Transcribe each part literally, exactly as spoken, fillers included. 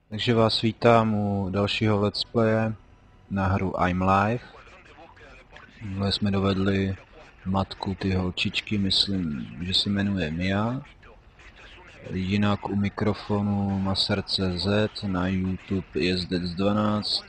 Takže vás vítám u dalšího let's playe na hru I'm Live. Minule jsme dovedli matku ty holčičky, myslím, že se jmenuje Mia. Jinak u mikrofonu Maser tečka cé zet, na YouTube Jezdec dvanáct.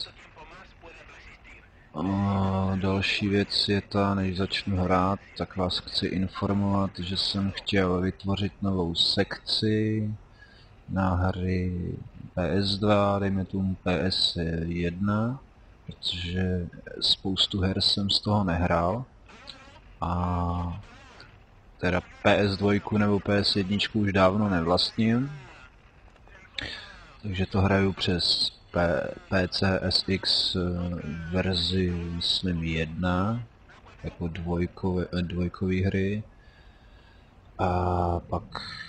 A další věc je ta, než začnu hrát, tak vás chci informovat, že jsem chtěl vytvořit novou sekci na hry P S dva, dejme tomu P S jedna, protože spoustu her jsem z toho nehrál. A teda P S dva nebo P S jedna už dávno nevlastním. Takže to hraju přes P PCSX verzi, myslím, jedna, jako dvojkové, dvojkové hry. A pak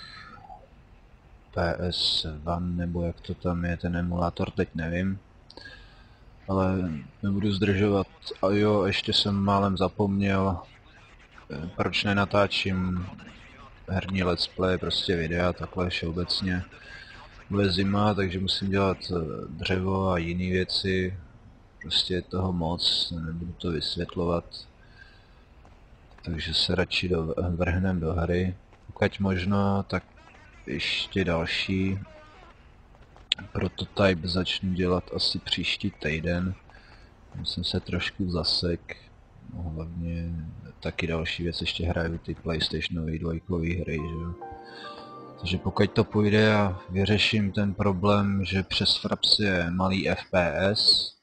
P S jedna, nebo jak to tam je, ten emulátor, teď nevím. Ale nebudu zdržovat. A jo, ještě jsem málem zapomněl, proč nenatáčím herní let's play, prostě videa, takhle všeobecně. Bude zima, takže musím dělat dřevo a jiné věci. Prostě je toho moc, nebudu to vysvětlovat. Takže se radši do, vrhnem do hry. Pokud možno, tak ještě další prototyp začnu dělat asi příští týden. Jsem se trošku zasek. No, hlavně taky další věc, ještě hraju ty PlayStationové dvojkové hry, že jo. Takže pokud to půjde a vyřeším ten problém, že přes Fraps je malý F P S,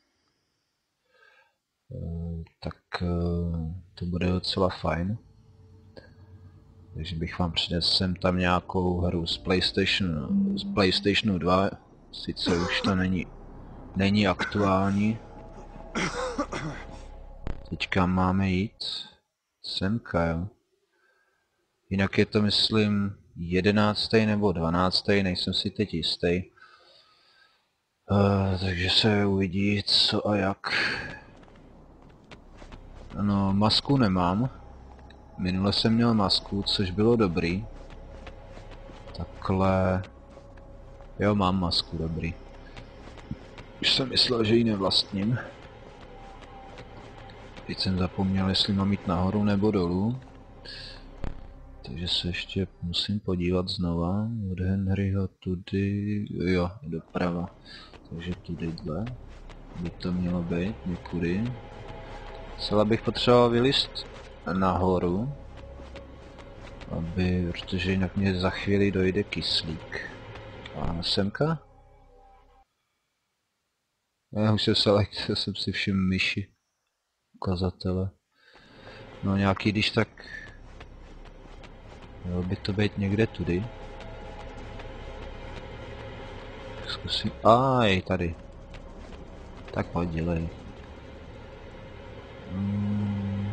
tak to bude docela fajn. Takže bych vám přinesl sem tam nějakou hru z PlayStation, z PlayStationu dva, sice už to není, není aktuální. Teďka máme jít semka, jo. Jinak je to, myslím, jedenáctý nebo dvanáctý, nejsem si teď jistý. Uh, takže se uvidí, co a jak. No, masku nemám. Minule jsem měl masku, což bylo dobrý. Takhle... Jo, mám masku, dobrý. Už jsem myslel, že ji nevlastním. Teď jsem zapomněl, jestli mám jít nahoru nebo dolů. Takže se ještě musím podívat znova. Od Henryho tudy... Jo, doprava. Takže tudyhle by to mělo být, někudy. Celá bych potřeboval vylist nahoru, aby, protože jinak mě za chvíli dojde kyslík. A semka? Já už se select, jsem si všiml myši. Ukazatele. No nějaký, když tak... Mělo by to být někde tudy. Zkusím... A je tady. Tak pojď, dělej. Hmm.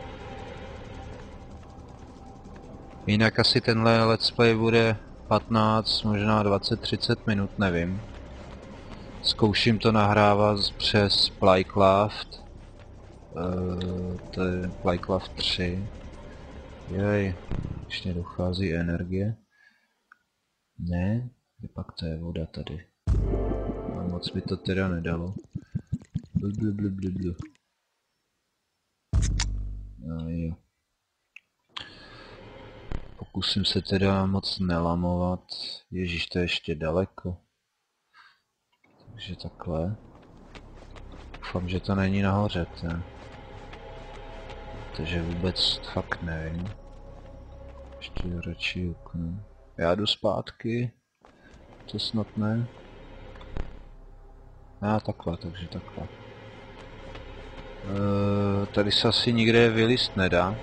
Jinak asi tenhle let's play bude patnáct, možná dvacet třicet minut, nevím. Zkouším to nahrávat přes Playcraft. Uh, to je Playcraft tři. Jej, ještě dochází energie. Ne, pak to je voda tady. A moc by to teda nedalo. Blablabla. No jo. Pokusím se teda moc nelamovat. Ježíš, to je ještě daleko. Takže takhle. Doufám, že to není nahoře, ten. Takže vůbec fakt nevím. Ještě radši okno. Já jdu zpátky. To snad ne. Já takhle, takže takhle. E, tady se asi nikde vylist nedá.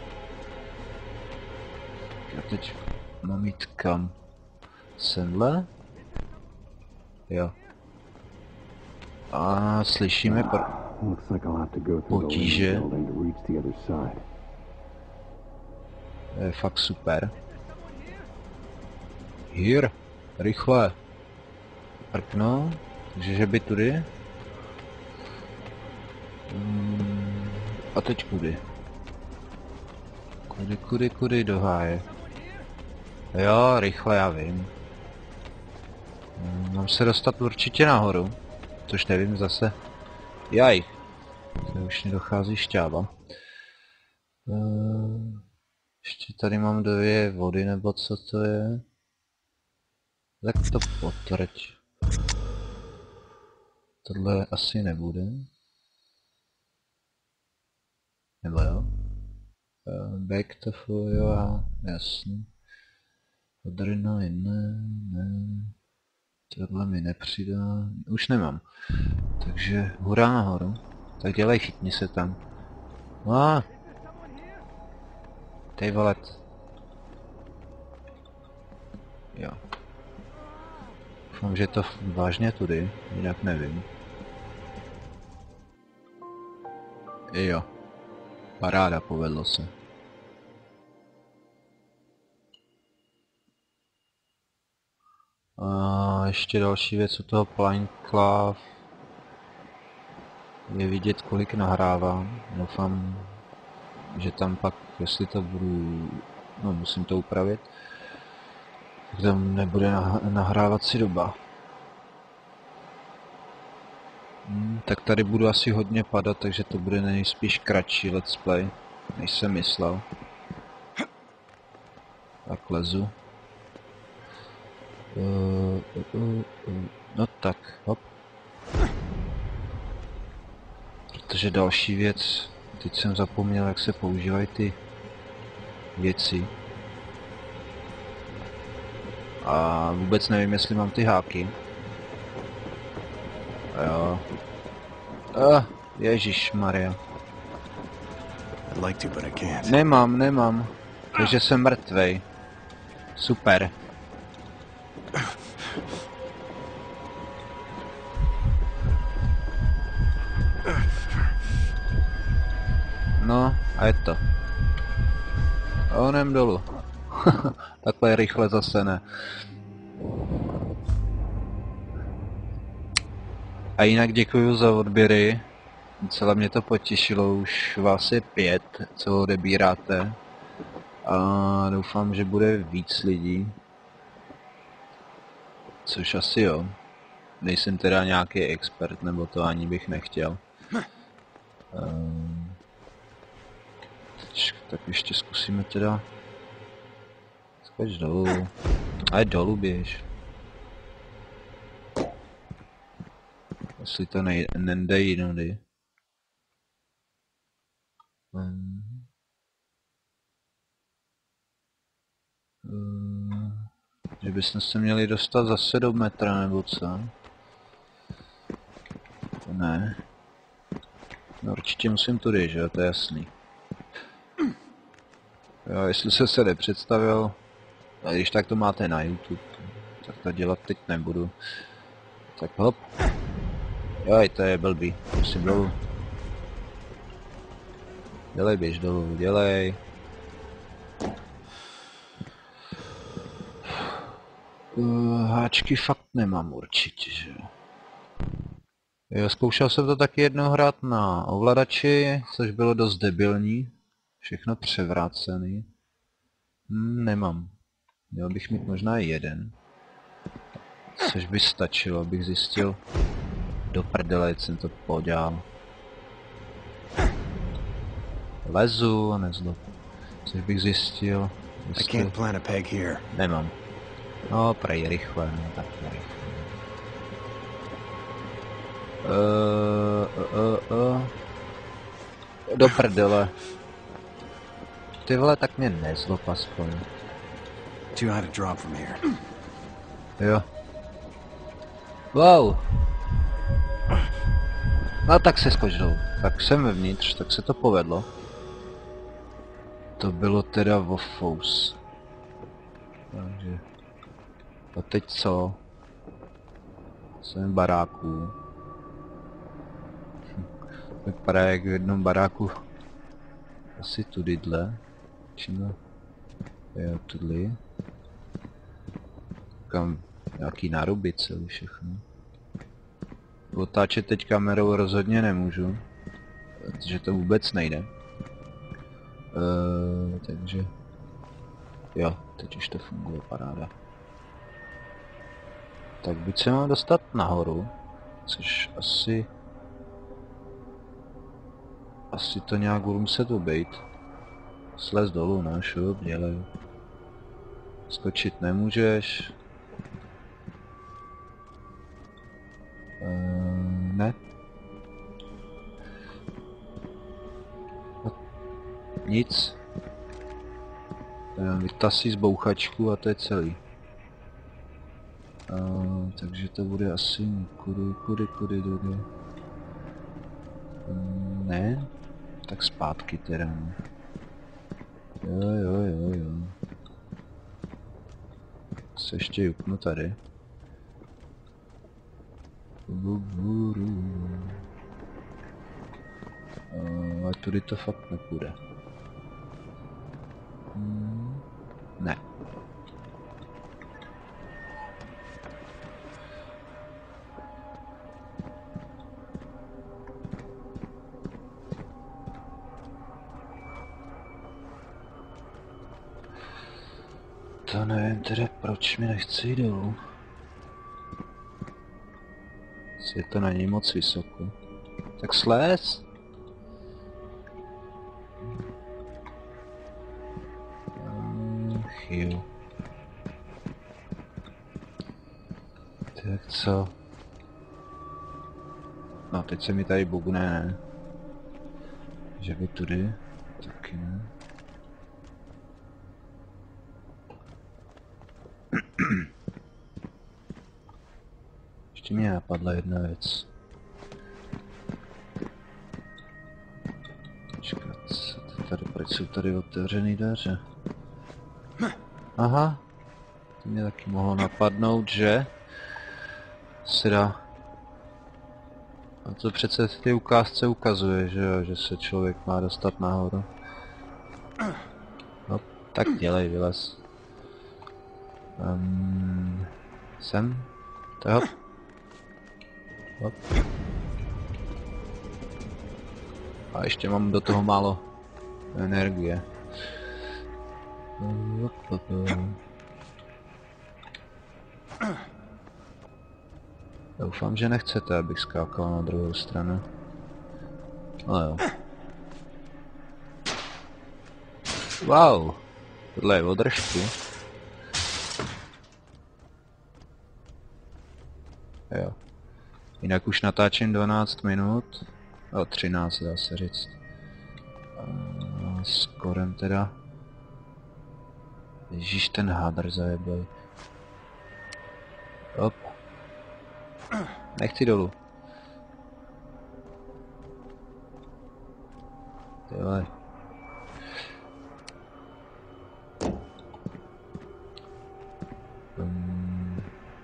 Já teď mám jít kam? Semhle? Jo. A slyšíme potíže. To je fakt super. Here, rychle. Prkno, takže že by tudy. Hmm, a teď kudy? Kudy, kudy, kudy do háje. Jo, rychle, já vím. Hmm. Mám se dostat určitě nahoru, což nevím zase. Jaj, to už mi dochází šťáva. Uh, ještě tady mám dvě vody, nebo co to je? Tak to potrť. Tohle asi nebude. Nebo jo? Uh, back to full, jo, jasný. Adrenalin, ne, ne. Tohle mi nepřidá. Už nemám. Takže hurá nahoru. Tak dělej, chytni se tam. A. Tej volet. Jo. Doufám, že je to vážně tudy, jinak nevím. Jo. Paráda, povedlo se. A ještě další věc u toho Pineclave je vidět, kolik nahrávám. Doufám, že tam pak, jestli to budu, no musím to upravit, tak tam nebude nahrávací doba. Hmm, tak tady budu asi hodně padat, takže to bude nejspíš kratší let's play, než jsem myslel. Tak lezu. Uh, uh, uh, uh. No tak, hop. Protože další věc, teď jsem zapomněl, jak se používají ty věci. A vůbec nevím, jestli mám ty háky. A jo. Ah, ježišmarja. Like to, but I can't. Nemám, nemám. Takže jsem mrtvej. Super. No, a je to. A onem dolů. Takhle rychle zase ne. A jinak děkuji za odběry. Celé mě to potěšilo, už vás je pět, co odebíráte. A doufám, že bude víc lidí. Což asi jo. Nejsem teda nějaký expert, nebo to ani bych nechtěl. Um, tak ještě zkusíme teda... Skoč dolů. A je dolů běž. Jestli to nejde, nejde jinudy. Um, um, že bychom se měli dostat zase do metra, nebo co? Ne. No určitě musím tudy, že jo, to je jasný. Jo, jestli se se nepředstavil, a když tak to máte na YouTube, tak to dělat teď nebudu. Tak hop. Joj, to je blbý, musím dolů. Dělej, běž dolů, dělej. Uh, háčky fakt nemám určitě, že jo. Jo, zkoušel jsem to taky jednou hrát na ovladači, což bylo dost debilní. Všechno převrácený. Hmm, nemám. Měl bych mít možná jeden. Což by stačilo, abych zjistil. Do prdele, jsem to podělal. Lezu a nezlob. Což bych zjistil. Jestli... Nemám. No, prej rychle, no tak rychle. Uh, uh, uh, uh. Do prdele. Ty vole, tak mě nezlob aspoň. Jo. Wow. No tak se skoč dolů. Tak jsem vevnitř, tak se to povedlo. To bylo teda Wofous. Takže... A teď co? Jsem v baráku. Vypadá jak v jednom baráku. Asi tudydle. Čím? Jo, tudli. Kam nějaký nárubice všechno. Otáčet teď kamerou rozhodně nemůžu. Protože to vůbec nejde. Uh, takže... Jo, teď už to funguje, paráda. Tak buď se mám dostat nahoru, což asi... Asi to nějak budu muset obejít. Slez dolů, ne? Šup, dělej. Skočit nemůžeš. Eee, ne. Nic. Vytasí z bouchačku a to je celý. Eee, takže to bude asi kudy, kudy, kudy, kudy. Eee, ne. Tak zpátky teda. Jo, jo, jo, jo. Se ještě juknu tady. Ale tudy to fakt nepůjde. Hmm. Ne. To nevím teda, proč mi nechce jít dolů. Je to není moc vysoko. Tak slez! Ach jo. Tak co? No teď se mi tady bugne, ne? Že by tudy? Taky ne. Ještě mě napadla jedna věc. Počkat, co to tady, proč jsou tady otevřený dveře? Aha. To mě taky mohlo napadnout, že se dá. A to přece v té ukázce ukazuje, že jo, že se člověk má dostat nahoru. No, tak dělej, vylez. Um, sem? To je hop. Hop. A ještě mám do toho málo energie. Hop, hop, hop. Doufám, že nechcete, abych skákal na druhou stranu. Ale jo. Wow! Tohle je o držku. Jo. Jinak už natáčím dvanáct minut. O, třináct dá se říct. A s korem teda. Ježíš, ten hadr zajebej. Hop. Nechci dolů. Tyhle. Um.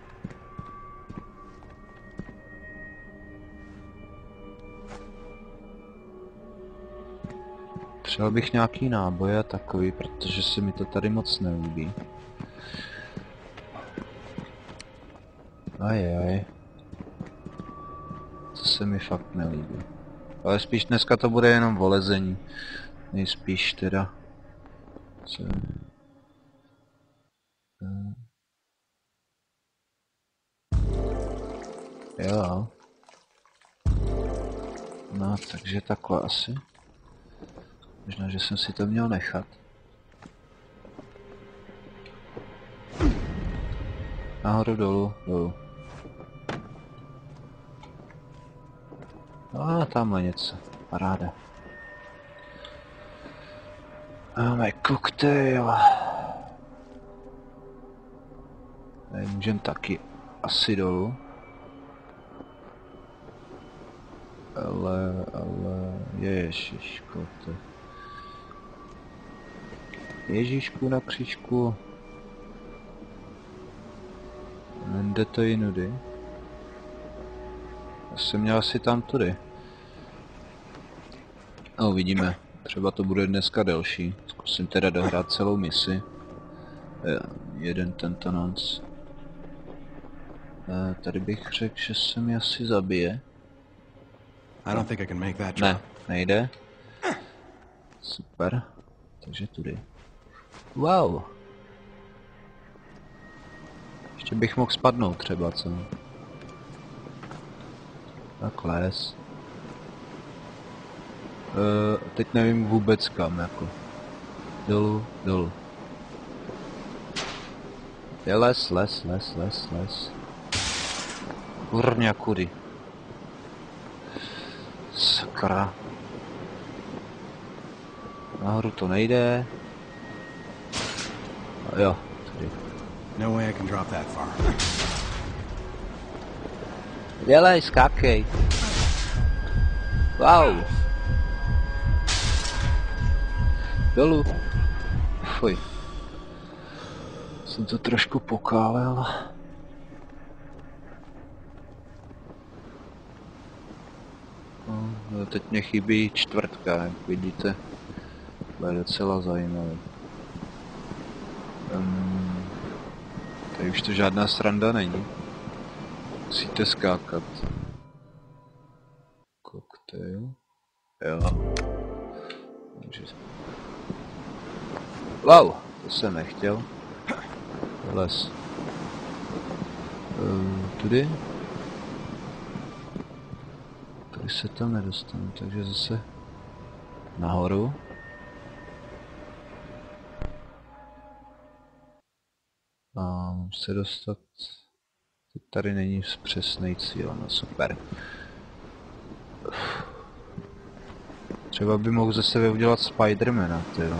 Přál bych nějaký náboje a takový, protože se mi to tady moc nelíbí. Ajaj. To se mi fakt nelíbí. Ale spíš dneska to bude jenom o lezení. Nejspíš teda. Co? Jo. No, takže takhle asi. Možná, že jsem si to měl nechat. Nahoru, dolů, dolů. A tamhle něco. Paráda. Máme koktejl. Tady můžem taky asi dolů. Ale, ale, ježiško, to... Ježíšku na křížku. Jde to jinudy. Já jsem měl asi tam tudy. No, uvidíme. Třeba to bude dneska delší. Zkusím teda dohrát celou misi. Jeden tento noc. Tady bych řekl, že se mi asi zabije. I don't think I can make that Ne, jump. nejde. Super. Takže tudy. Wow. Ještě bych mohl spadnout třeba, co? Tak les. Uh, teď nevím vůbec kam, jako. Dolů, dolů. Je les, les, les, les, les. Kurňa kudy. Sakra. Nahoru to nejde. A jo, tady. No way I can drop that far. Dělej, skákej. Wow. Dolů. Fuj. Jsem to trošku pokálel. No, teď mě chybí čtvrtka, jak vidíte. To je docela zajímavé. Um, tady už to žádná sranda není. Musíte skákat. Koktejl. Jo. Takže... Wow, to jsem nechtěl. Les. Um, tudy? Tady se tam nedostanu, takže zase nahoru. A mám se dostat... Tady není přesný cíl, no super. Třeba by mohl ze sebe udělat Spidermana, tyjo.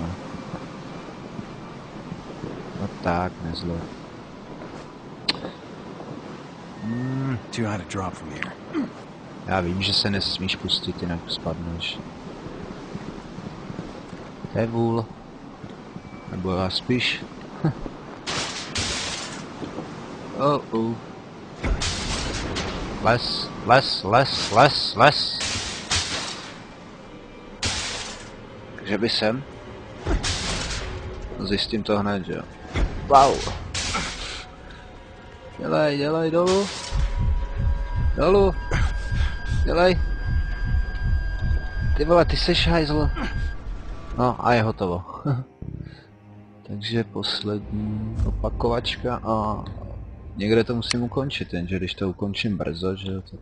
No tak, nezlo. Hmm. Too high to drop from here. Já vím, že se nesmíš pustit, jinak spadneš. To je vůl. Nebo já spíš. Oh, oh. Les, les, les, les, les. Že by sem? Zjistím to hned, že jo. Wow. Dělej, dělej, dolů. Dolů. Dělej. Ty vole, ty seš hajzl. No a je hotovo. Takže poslední opakovačka a někde to musím ukončit, jenže když to ukončím brzo, že jo, tak...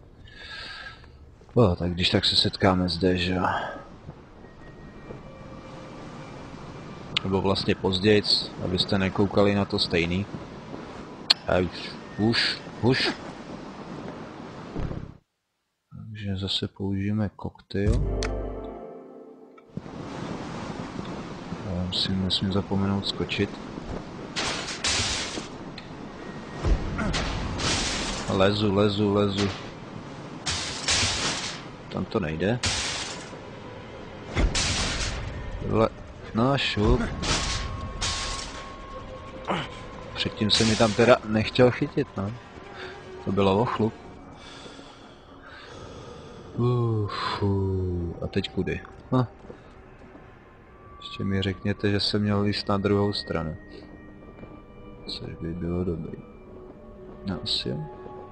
O, tak když tak se setkáme zde, že jo. Nebo vlastně pozdějc, abyste nekoukali na to stejný. A už, už, už. Takže zase použijeme koktejl. Já musím, nesmím zapomenout skočit. Lezu, lezu, lezu. Tam to nejde. Le... No šup. Předtím se mi tam teda nechtěl chytit, no. To bylo o chlup. Ufu. A teď kudy? Hm. Ještě mi řekněte, že jsem měl jít na druhou stranu. Což by bylo dobrý. No asi jo.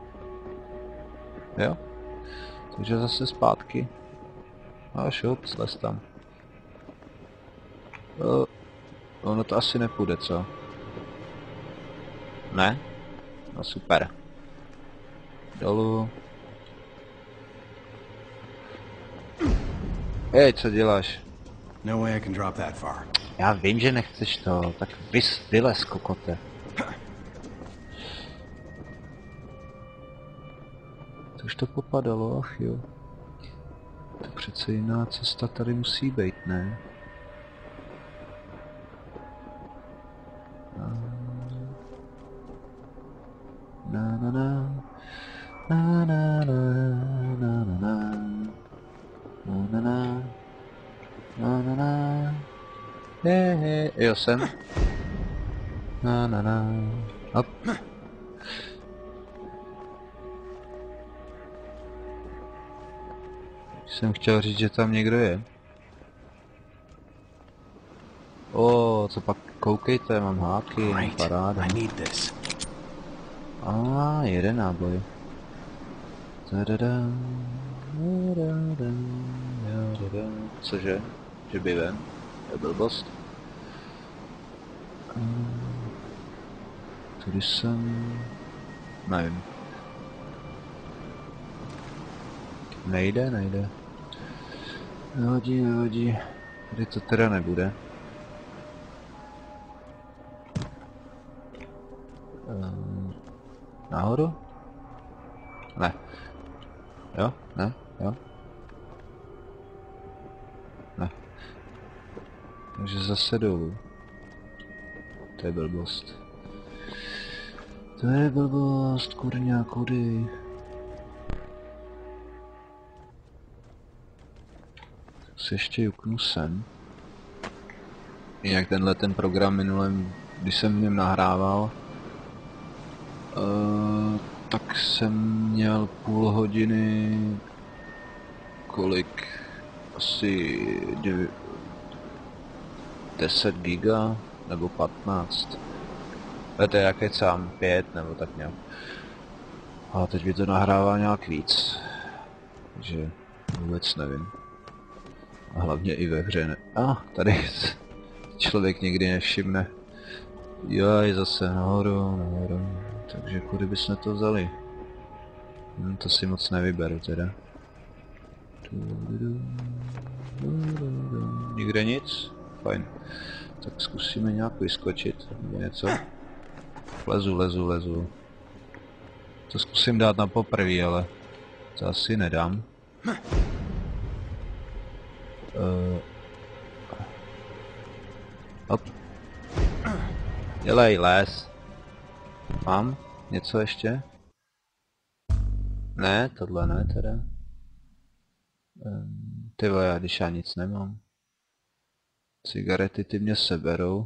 Jo? Takže zase zpátky. A šup, slez tam. O, ono to asi nepůjde, co? Ne? No super. Dolů. Hej, co děláš? No way I can drop that far. Já vím, že nechceš to, tak vys, vylez, kokote. To už to popadalo, ach jo. To přece jiná cesta tady musí být, ne? Na na na na na na na na na na na na na na na he he jo jsem na na na hop. Jsem chtěl říct, že tam někdo je. O, co pak koukejte, mám háky, Great. paráda. I need this. A jeden náboj. Cože? Že by ven? To je blbost. Tady jsem... Nevím. Nejde, nejde. Nevadí, nevadí. Tady to teda nebude. Um, nahoru? Ne. Jo? Ne? Jo? Ne. Takže zase dolů. To je blbost. To je blbost, kurňa, kudy. Tak se ještě juknu sem. Jinak tenhle ten program minulém, když jsem v něm nahrával, uh, tak jsem měl půl hodiny, kolik, asi deset giga, nebo patnáct. To je jaké sám, pět nebo tak nějak. A teď by to nahrává nějak víc. Takže vůbec nevím. A hlavně i ve hře ne... A, ah, tady člověk nikdy nevšimne. Joj, zase nahoru, nahoru. Takže kudy bychom to vzali? Hm, to si moc nevyberu teda. Nikde nic? Fajn. Tak zkusíme nějak vyskočit, nebo něco. Lezu, lezu, lezu. To zkusím dát na poprvé, ale to asi nedám. Uh. Hop. Dělej, les. Mám? Něco ještě? Ne, tohle ne teda. Um, ty vole, když já nic nemám. Cigarety ty mě seberou.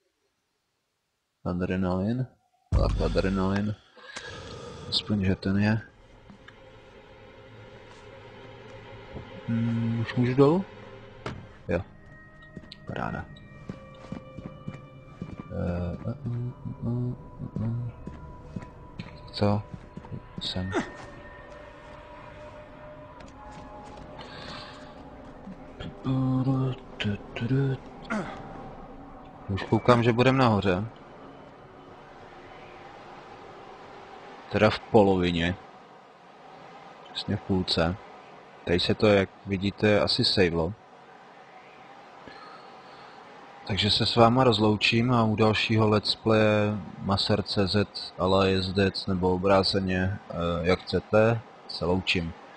Adrenalin. Tak adrenalin. Aspoň, že ten je. Hmm, už můžu dolů? Jo. Paráda. Uh, uh, uh, uh, uh, uh. Co? Sem. Už koukám, že budeme nahoře. Teda v polovině. Přesně v půlce. Tady se to, jak vidíte, asi savelo. Takže se s váma rozloučím a u dalšího let's playe Maser tečka cz, ale jezdec nebo obráceně, jak chcete, se loučím.